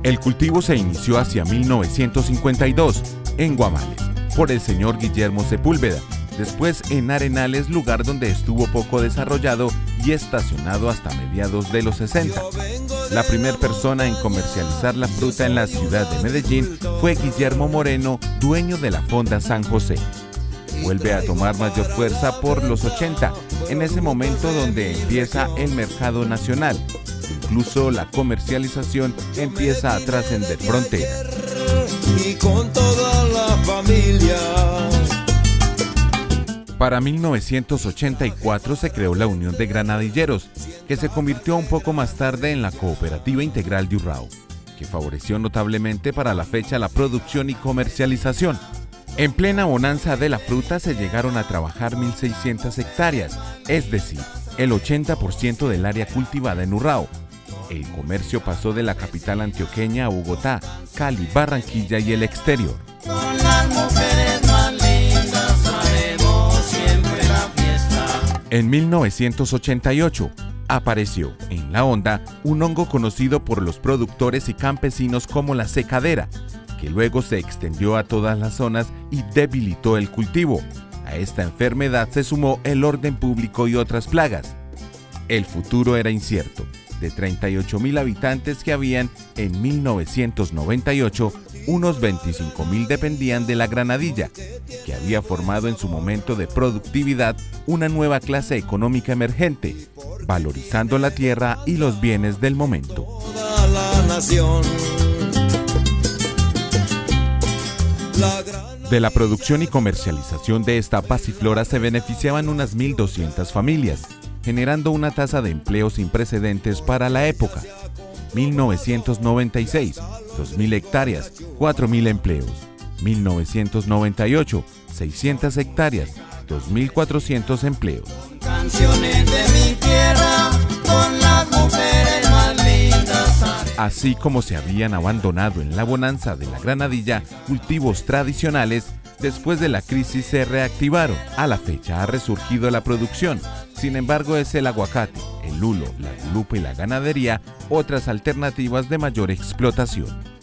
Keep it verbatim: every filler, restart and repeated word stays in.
El cultivo se inició hacia mil novecientos cincuenta y dos en Guamales por el señor Guillermo Sepúlveda, después en Arenales, lugar donde estuvo poco desarrollado y estacionado hasta mediados de los sesenta. La primera persona en comercializar la fruta en la ciudad de Medellín fue Guillermo Moreno, dueño de la Fonda San José. Vuelve a tomar mayor fuerza por los ochenta, en ese momento donde empieza el mercado nacional. Incluso la comercialización empieza a trascender fronteras. Y con toda la familia. Para mil novecientos ochenta y cuatro se creó la Unión de Granadilleros, que se convirtió un poco más tarde en la Cooperativa Integral de Urrao, que favoreció notablemente para la fecha la producción y comercialización. En plena bonanza de la fruta se llegaron a trabajar mil seiscientas hectáreas, es decir, el ochenta por ciento del área cultivada en Urrao. El comercio pasó de la capital antioqueña a Bogotá, Cali, Barranquilla y el exterior. Con las mujeres más lindas haremos siempre la fiesta. En mil novecientos ochenta y ocho apareció en la honda un hongo conocido por los productores y campesinos como la secadera, que luego se extendió a todas las zonas y debilitó el cultivo. A esta enfermedad se sumó el orden público y otras plagas. El futuro era incierto. De treinta y ocho mil habitantes que habían en mil novecientos noventa y ocho, unos veinticinco mil dependían de la granadilla, que había formado en su momento de productividad una nueva clase económica emergente, valorizando la tierra y los bienes del momento. De la producción y comercialización de esta pasiflora se beneficiaban unas mil doscientas familias, generando una tasa de empleo sin precedentes para la época. mil novecientos noventa y seis, dos mil hectáreas, cuatro mil empleos. mil novecientos noventa y ocho, seiscientas hectáreas, dos mil cuatrocientos empleos. Canciones de mi tierra, con las mujeres más lindas. Así como se habían abandonado en la bonanza de la granadilla cultivos tradicionales, después de la crisis se reactivaron. A la fecha ha resurgido la producción. Sin embargo, es el aguacate, el lulo, la lupa y la ganadería otras alternativas de mayor explotación.